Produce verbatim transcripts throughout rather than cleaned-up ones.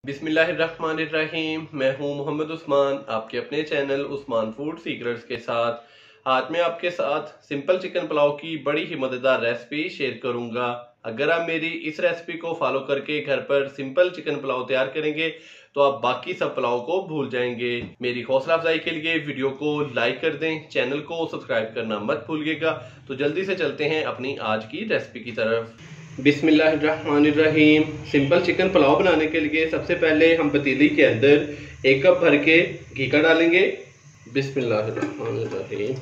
बिस्मिल्लाहिर्रहमानिर्रहीम। मैं हूं मोहम्मद उस्मान, आपके अपने चैनल उस्मान फूड सीक्रेट्स के साथ। आज मैं आपके साथ सिंपल चिकन पुलाव की बड़ी ही मज़ेदार रेसिपी शेयर करूंगा। अगर आप मेरी इस रेसिपी को फॉलो करके घर पर सिंपल चिकन पुलाव तैयार करेंगे तो आप बाकी सब पुलाव को भूल जाएंगे। मेरी हौसला अफजाई के लिए वीडियो को लाइक कर दें, चैनल को सब्सक्राइब करना मत भूलिएगा। तो जल्दी से चलते हैं अपनी आज की रेसिपी की तरफ। बिस्मिल्लाहिर्रहमानिर्रहीम। सिंपल चिकन पुलाव बनाने के लिए सबसे पहले हम पतीली के अंदर एक कप भर के घी का डालेंगे। बिस्मिल्लाहिर्रहमानिर्रहीम।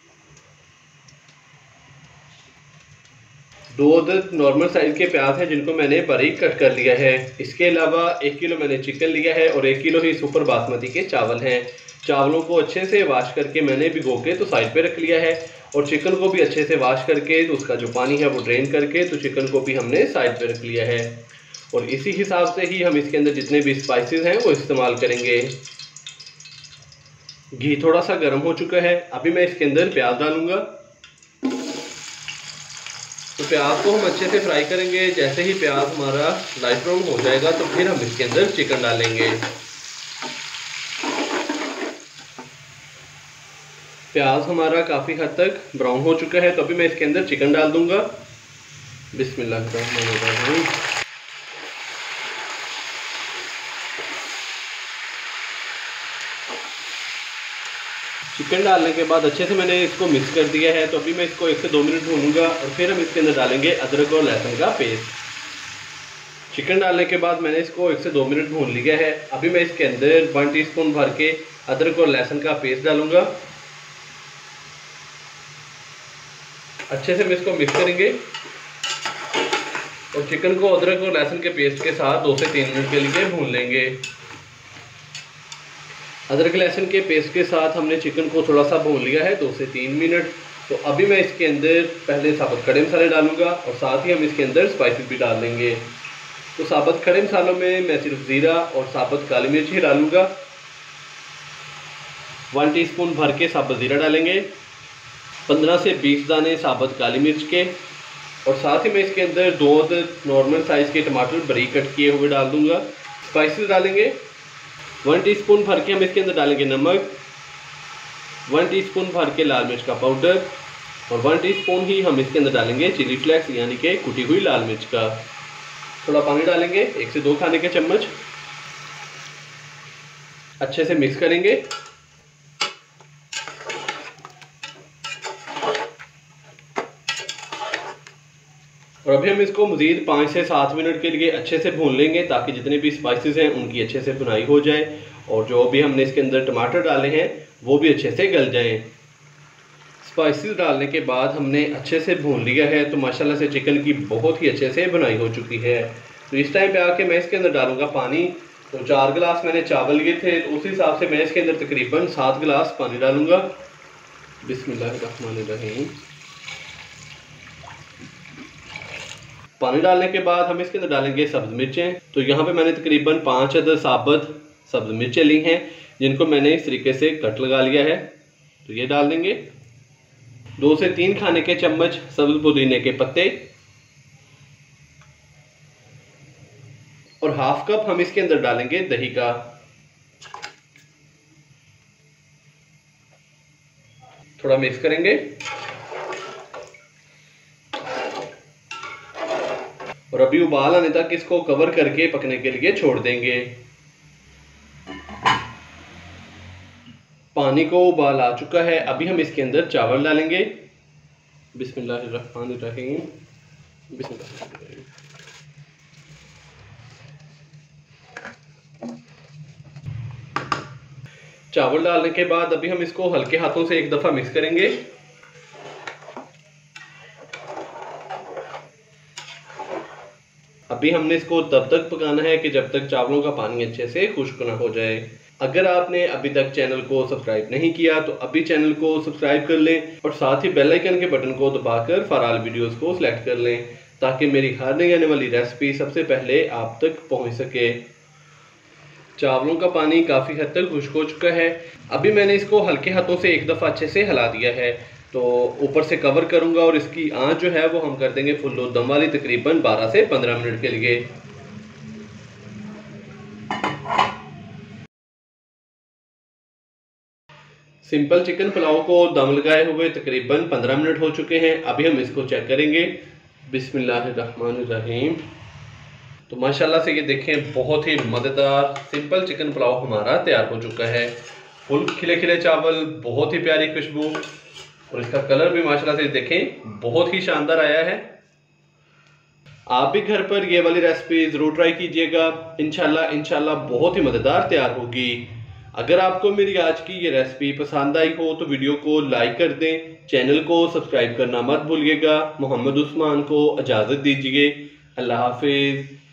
दो अदद नॉर्मल साइज के प्याज हैं जिनको मैंने बारीक कट कर लिया है। इसके अलावा एक किलो मैंने चिकन लिया है और एक किलो ही सुपर बासमती के चावल हैं। चावलों को अच्छे से वॉश करके मैंने भिगो के तो साइड पे रख लिया है और चिकन को भी अच्छे से वॉश करके तो उसका जो पानी है वो ड्रेन करके तो चिकन को भी हमने साइड पे रख लिया है। और इसी हिसाब से ही हम इसके अंदर जितने भी स्पाइसेस हैं वो इस्तेमाल करेंगे। घी थोड़ा सा गर्म हो चुका है, अभी मैं इसके अंदर प्याज डालूंगा। तो प्याज को हम अच्छे से फ्राई करेंगे। जैसे ही प्याज हमारा लाइट ब्राउन हो जाएगा तो फिर हम इसके अंदर चिकन डालेंगे। प्याज हमारा काफ़ी हद तक ब्राउन हो चुका है तो अभी मैं इसके अंदर चिकन डाल दूंगा। बिस्मिल्लाहिर्रहमानिर्रहीम। चिकन डालने के बाद अच्छे से मैंने इसको मिक्स कर दिया है तो अभी मैं इसको एक से दो मिनट भूनूंगा और फिर हम इसके अंदर डालेंगे अदरक और लहसुन का पेस्ट। चिकन डालने के बाद मैंने इसको एक से दो मिनट भून लिया है। अभी मैं इसके अंदर वन टीस्पून भर के अदरक और लहसुन का पेस्ट डालूंगा। अच्छे से हम इसको मिक्स करेंगे और चिकन को अदरक और लहसुन के पेस्ट के साथ दो से तीन मिनट के लिए भून लेंगे। अदरक लहसुन के पेस्ट के साथ हमने चिकन को थोड़ा सा भून लिया है दो से तीन मिनट। तो अभी मैं इसके अंदर पहले साबुत खड़े मसाले डालूंगा और साथ ही हम इसके अंदर स्पाइसेस भी डाल देंगे। तो साबुत खड़े मसालों में मैं सिर्फ ज़ीरा और साबुत काली मिर्च ही डालूंगा। वन टीस्पून भर के साबुत ज़ीरा डालेंगे, पंद्रह से बीस दाने साबुत काली मिर्च के और साथ ही मैं इसके अंदर दो नॉर्मल साइज़ के टमाटर बारीक कट किए हुए डाल दूंगा। स्पाइसेस डालेंगे, वन टीस्पून भर के हम इसके अंदर डालेंगे नमक, वन टीस्पून भर के लाल मिर्च का पाउडर और वन टीस्पून ही हम इसके अंदर डालेंगे चिली फ्लेक्स यानी कि कुटी हुई लाल मिर्च का। थोड़ा पानी डालेंगे, एक से दो खाने के चम्मच। अच्छे से मिक्स करेंगे। और अभी हम इसको मज़ीद पाँच से सात मिनट के लिए अच्छे से भून लेंगे ताकि जितने भी स्पाइसेस हैं उनकी अच्छे से भुनाई हो जाए और जो भी हमने इसके अंदर टमाटर डाले हैं वो भी अच्छे से गल जाएं। स्पाइसेस डालने के बाद हमने अच्छे से भून लिया है तो माशाल्लाह से चिकन की बहुत ही अच्छे से भुनाई हो चुकी है। तो इस टाइम पे आके मैं इसके अंदर डालूंगा पानी। तो चार गिलास मैंने चावल लिए थे तो उस हिसाब से मैं इसके अंदर तकरीबन सात गिलास पानी डालूंगा। बिस्मिल्लाहिर्रहमानिर्रहीम। पानी डालने के बाद हम इसके अंदर डालेंगे सब्ज़ मिर्चें। तो यहाँ पे मैंने तकरीबन पाँच अदद साबुत सब्ज़ मिर्चें ली हैं जिनको मैंने इस तरीके से कट लगा लिया है। तो ये डाल देंगे। दो से तीन खाने के चम्मच सब्ज़ पुदीने के पत्ते और हाफ कप हम इसके अंदर डालेंगे दही का। थोड़ा मिक्स करेंगे और अभी उबाल आने तक इसको कवर करके पकने के लिए छोड़ देंगे। पानी को उबाल आ चुका है, अभी हम इसके अंदर चावल डालेंगे। बिस्मिल्लाहिर्रहमानिर्रहीम। बिस्मिल्लाहिर्रहमानिर्रहीम। चावल डालने के बाद अभी हम इसको हल्के हाथों से एक दफ़ा मिक्स करेंगे। अभी हमने इसको तब तक पकाना है कि जब तक चावलों का पानी अच्छे से खुश्क ना हो जाए। अगर आपने अभी तक चैनल को सब्सक्राइब नहीं किया तो अभी चैनल को सब्सक्राइब कर लें और साथ ही बेल आइकन के बटन को दबाकर फॉर वीडियोस को सिलेक्ट कर लें ताकि मेरी हर नई आने वाली रेसिपी सबसे पहले आप तक पहुंच सके। चावलों का पानी काफ़ी हद तक खुश्क हो चुका है। अभी मैंने इसको हल्के हाथों से एक दफ़ा अच्छे से हिला दिया है। तो ऊपर से कवर करूंगा और इसकी आंच जो है वो हम कर देंगे फुल दम वाली, तकरीबन बारह से पंद्रह मिनट के लिए। सिंपल चिकन पुलाव को दम लगाए हुए तकरीबन पंद्रह मिनट हो चुके हैं। अभी हम इसको चेक करेंगे। बिस्मिल्लाहिर्रहमानिर्रहीम। तो माशाल्लाह से ये देखें, बहुत ही मज़ेदार सिंपल चिकन पुलाव हमारा तैयार हो चुका है। फुल खिले खिले चावल, बहुत ही प्यारी खुशबू, और इसका कलर भी माशाल्लाह से देखें बहुत ही शानदार आया है। आप भी घर पर ये वाली रेसिपी ज़रूर ट्राई कीजिएगा। इंशाल्लाह इंशाल्लाह बहुत ही मज़ेदार तैयार होगी। अगर आपको मेरी आज की ये रेसिपी पसंद आई हो तो वीडियो को लाइक कर दें, चैनल को सब्सक्राइब करना मत भूलिएगा। मोहम्मद उस्मान को इजाज़त दीजिए। अल्लाह हाफिज़।